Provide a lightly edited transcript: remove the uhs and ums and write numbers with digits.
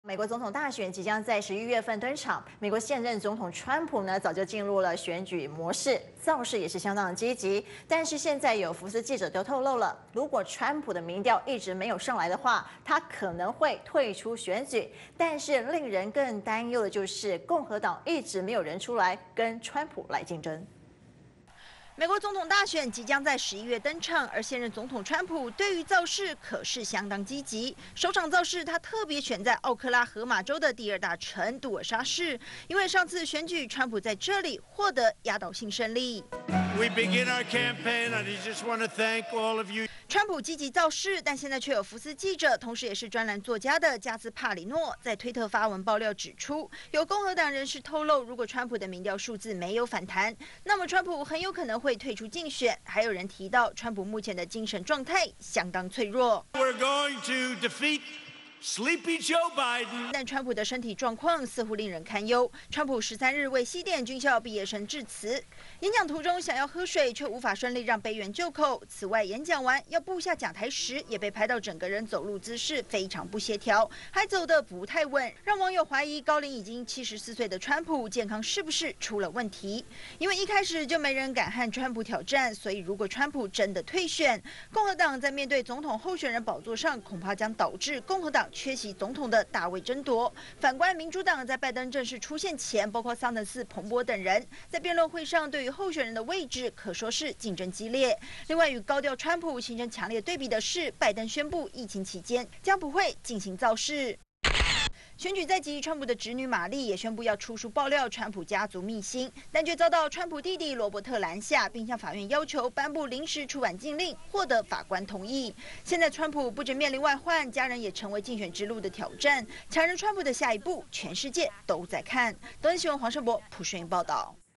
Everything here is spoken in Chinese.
美国总统大选即将在11月份登场，美国现任总统川普呢早就进入了选举模式，造势也是相当的积极。但是现在有福斯记者都透露了，如果川普的民调一直没有上来的话，他可能会退出选举。但是令人更担忧的就是共和党一直没有人出来跟川普来竞争。 美国总统大选即将在11月登场，而现任总统川普对于造势可是相当积极。首场造势，他特别选在奥克拉荷马州的第二大城杜尔沙市，因为上次选举，川普在这里获得压倒性胜利。 We begin our campaign, and I just want to thank all of you. 川普积极造势，但现在却有福斯记者，同时也是专栏作家的加兹帕里诺在推特发文爆料指出，有共和党人士透露，如果川普的民调数字没有反弹，那么川普很有可能会退出竞选。还有人提到，川普目前的精神状态相当脆弱。 We're going to defeat Sleepy Joe Biden. 但川普的身体状况似乎令人堪忧。川普13日为西点军校毕业生致辞，演讲途中想要喝水，却无法顺利让杯员就口。此外，演讲完要步下讲台时，也被拍到整个人走路姿势非常不协调，还走得不太稳，让网友怀疑高龄已经74岁的川普健康是不是出了问题？因为一开始就没人敢和川普挑战，所以如果川普真的退选，共和党在面对总统候选人宝座上，恐怕将导致共和党缺席总统的大位争夺。反观民主党在拜登正式出现前，包括桑德斯、彭博等人在辩论会上对于候选人的位置可说是竞争激烈。另外，与高调川普形成强烈对比的是，拜登宣布疫情期间将不会进行造势。 选举在即，川普的侄女玛丽也宣布要出书爆料川普家族秘辛，但却遭到川普弟弟罗伯特拦下，并向法院要求颁布临时出版禁令，获得法官同意。现在川普不止面临外患，家人也成为竞选之路的挑战。强人川普的下一步，全世界都在看。东森新闻黄胜博、朴顺英报道。